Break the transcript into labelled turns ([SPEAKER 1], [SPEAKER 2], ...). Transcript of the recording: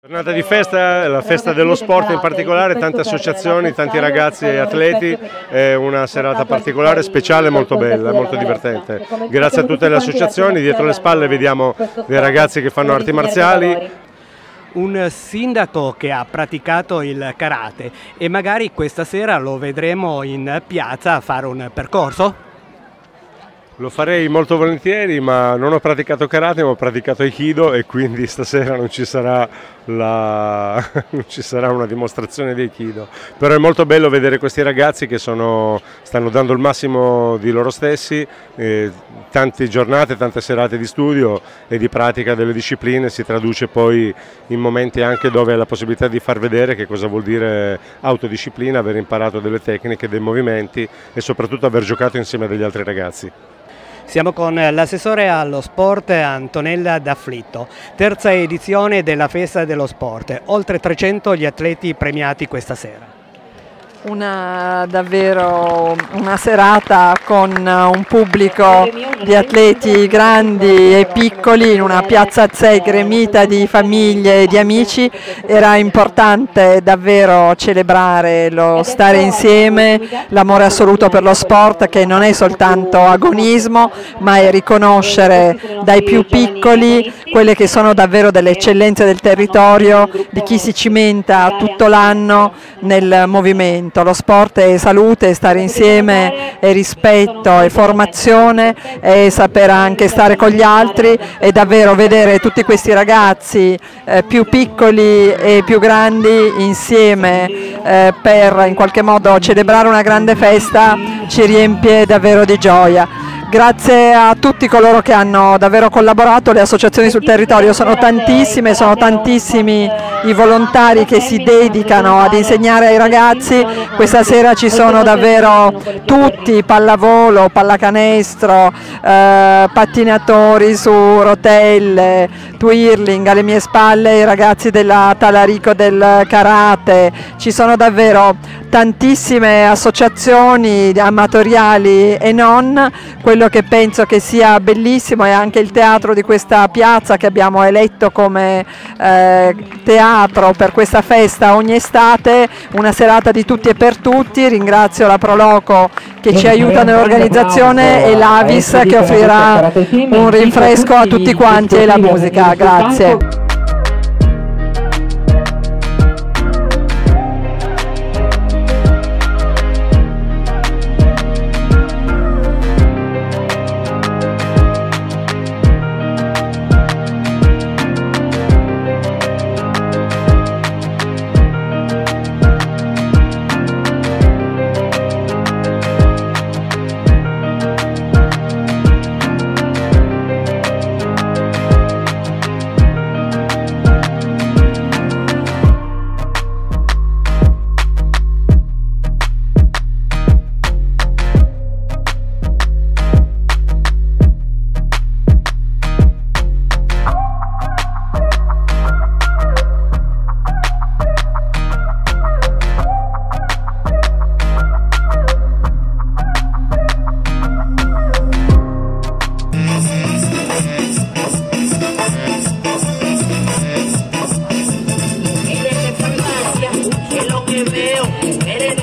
[SPEAKER 1] Giornata di festa, la festa dello sport in particolare, tante associazioni, tanti ragazzi e atleti, è una serata particolare, speciale, molto bella, molto divertente. Grazie a tutte le associazioni, dietro le spalle vediamo dei ragazzi che fanno arti marziali.
[SPEAKER 2] Un sindaco che ha praticato il karate e magari questa sera lo vedremo in piazza a fare un percorso?
[SPEAKER 1] Lo farei molto volentieri, ma non ho praticato karate, ma ho praticato aikido e quindi stasera non ci sarà una dimostrazione di aikido. Però è molto bello vedere questi ragazzi che stanno dando il massimo di loro stessi, tante giornate, tante serate di studio e di pratica delle discipline si traduce poi in momenti anche dove hai la possibilità di far vedere che cosa vuol dire autodisciplina, aver imparato delle tecniche, dei movimenti e soprattutto aver giocato insieme a degli altri ragazzi.
[SPEAKER 2] Siamo con l'assessore allo sport Antonella D'Afflitto, terza edizione della Festa dello Sport, oltre 300 gli atleti premiati questa sera.
[SPEAKER 3] Davvero una serata con un pubblico di atleti grandi e piccoli in una piazza a sé gremita di famiglie e di amici. Era importante davvero celebrare lo stare insieme, l'amore assoluto per lo sport, che non è soltanto agonismo ma è riconoscere dai più piccoli quelle che sono davvero delle eccellenze del territorio, di chi si cimenta tutto l'anno nel movimento. Lo sport è salute, stare insieme, è rispetto, è formazione, è saper anche stare con gli altri e davvero vedere tutti questi ragazzi più piccoli e più grandi insieme per in qualche modo celebrare una grande festa ci riempie davvero di gioia. Grazie a tutti coloro che hanno davvero collaborato, le associazioni sul territorio sono tantissime, sono tantissimi i volontari che si dedicano ad insegnare ai ragazzi. Questa sera ci sono davvero tutti, pallavolo, pallacanestro, pattinatori su rotelle, twirling, alle mie spalle i ragazzi della Talarico del karate, ci sono davvero tantissime associazioni amatoriali e non. Quello che penso che sia bellissimo è anche il teatro di questa piazza che abbiamo eletto come teatro per questa festa ogni estate, una serata di tutti e per tutti. Ringrazio la Proloco che ci aiuta nell'organizzazione e l'Avis che offrirà un rinfresco a tutti quanti e la musica. Grazie.
[SPEAKER 4] Veo mujeres